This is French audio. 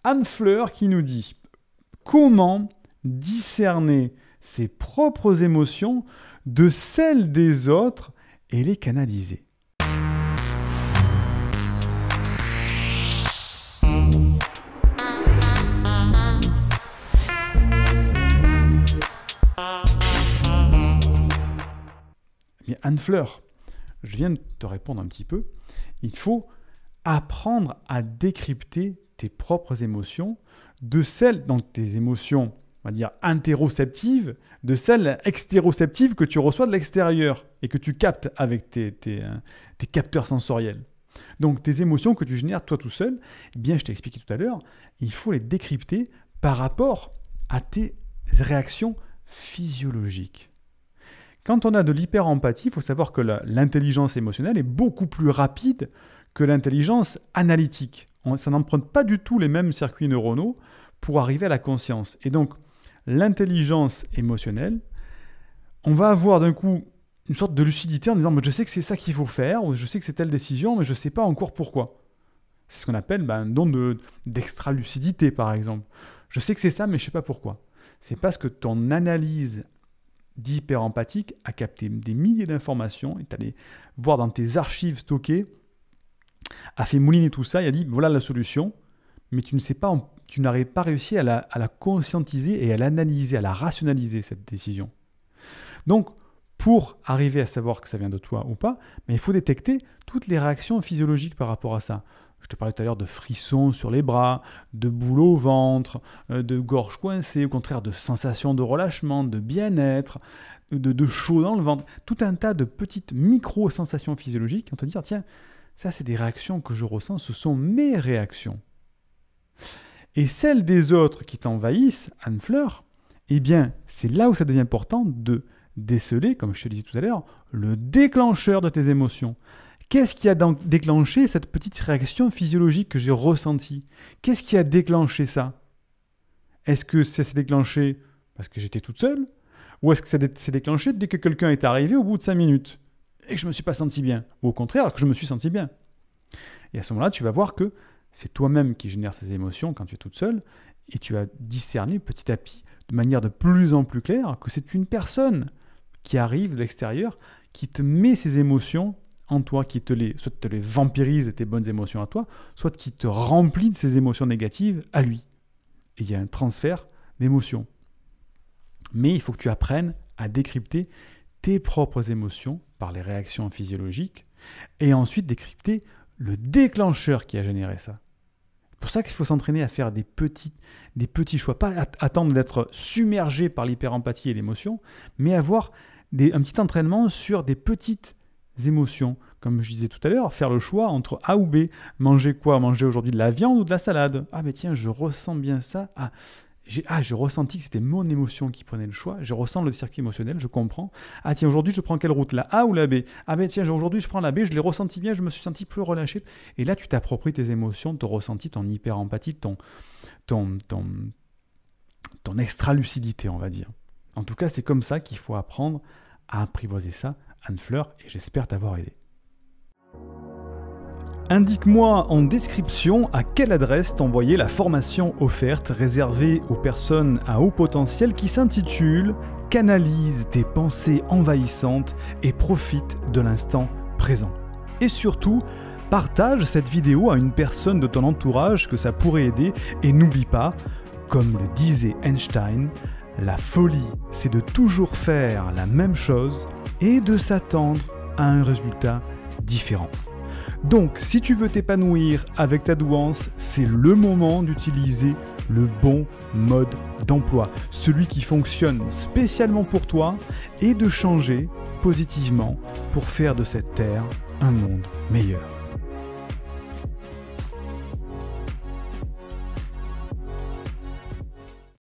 Anne Fleur qui nous dit « Comment discerner ses propres émotions de celles des autres et les canaliser ?» Eh bien, Anne Fleur, je viens de te répondre un petit peu. Il faut apprendre à décrypter tes propres émotions de celles, donc tes émotions, on va dire interoceptives, de celles extéroceptives que tu reçois de l'extérieur et que tu captes avec tes capteurs sensoriels. Donc tes émotions que tu génères toi tout seul, eh bien je t'ai expliqué tout à l'heure, il faut les décrypter par rapport à tes réactions physiologiques. Quand on a de l'hyper-empathie, il faut savoir que l'intelligence émotionnelle est beaucoup plus rapide que l'intelligence analytique. Ça n'emprunte pas du tout les mêmes circuits neuronaux pour arriver à la conscience. Et donc, l'intelligence émotionnelle, on va avoir d'un coup une sorte de lucidité en disant « je sais que c'est ça qu'il faut faire » ou « je sais que c'est telle décision, mais je ne sais pas encore pourquoi ». C'est ce qu'on appelle un don d'extra-lucidité, par exemple. Je sais que c'est ça, mais je ne sais pas pourquoi. C'est parce que ton analyse d'hyper-empathique a capté des milliers d'informations, est allé voir dans tes archives stockées, a fait mouliner tout ça, il a dit voilà la solution, mais tu n'arrives pas réussi à la conscientiser et à l'analyser, à la rationaliser cette décision. Donc, pour arriver à savoir que ça vient de toi ou pas, il faut détecter toutes les réactions physiologiques par rapport à ça. Je te parlais tout à l'heure de frissons sur les bras, de boule au ventre, de gorge coincée, au contraire de sensations de relâchement, de bien-être, de chaud dans le ventre. Tout un tas de petites micro-sensations physiologiques qui vont te dire, tiens, ça c'est des réactions que je ressens, ce sont mes réactions. Et celles des autres qui t'envahissent, Anne Fleur, eh bien, c'est là où ça devient important de déceler, comme je te disais tout à l'heure, le déclencheur de tes émotions. Qu'est-ce qui a donc déclenché cette petite réaction physiologique que j'ai ressentie? Qu'est-ce qui a déclenché ça? Est-ce que ça s'est déclenché parce que j'étais toute seule? Ou est-ce que ça s'est déclenché dès que quelqu'un est arrivé au bout de 5 minutes et que je ne me suis pas senti bien? Ou au contraire, que je me suis senti bien? Et à ce moment-là, tu vas voir que c'est toi-même qui génères ces émotions quand tu es toute seule et tu vas discerner petit à petit, de manière de plus en plus claire, que c'est une personne qui arrive de l'extérieur, qui te met ces émotions en toi, qui soit te les vampirise, tes bonnes émotions à toi, soit qui te remplit de ces émotions négatives à lui. Et il y a un transfert d'émotions. Mais il faut que tu apprennes à décrypter tes propres émotions par les réactions physiologiques et ensuite décrypter le déclencheur qui a généré ça. C'est pour ça qu'il faut s'entraîner à faire des petits choix, pas attendre d'être submergé par l'hyper-empathie et l'émotion, mais avoir un petit entraînement sur des petites émotions. Comme je disais tout à l'heure, faire le choix entre A ou B. Manger quoi? Manger aujourd'hui de la viande ou de la salade? Ah mais tiens, je ressens bien ça. J'ai ressenti que c'était mon émotion qui prenait le choix. Je ressens le circuit émotionnel, je comprends. Ah tiens, aujourd'hui je prends quelle route? La A ou la B? Ah mais tiens, aujourd'hui je prends la B, je l'ai ressenti bien, je me suis senti plus relâché. Et là tu t'appropries tes émotions, ton ressenti, ton hyper-empathie, ton extra-lucidité, on va dire. En tout cas, c'est comme ça qu'il faut apprendre à apprivoiser ça, Anne Fleur, et j'espère t'avoir aidé. Indique-moi en description à quelle adresse t'envoyer la formation offerte réservée aux personnes à haut potentiel qui s'intitule « Canalise tes pensées envahissantes et profite de l'instant présent ». Et surtout, partage cette vidéo à une personne de ton entourage que ça pourrait aider et n'oublie pas, comme le disait Einstein, la folie, c'est de toujours faire la même chose et de s'attendre à un résultat différent. Donc, si tu veux t'épanouir avec ta douance, c'est le moment d'utiliser le bon mode d'emploi, celui qui fonctionne spécialement pour toi, et de changer positivement pour faire de cette terre un monde meilleur.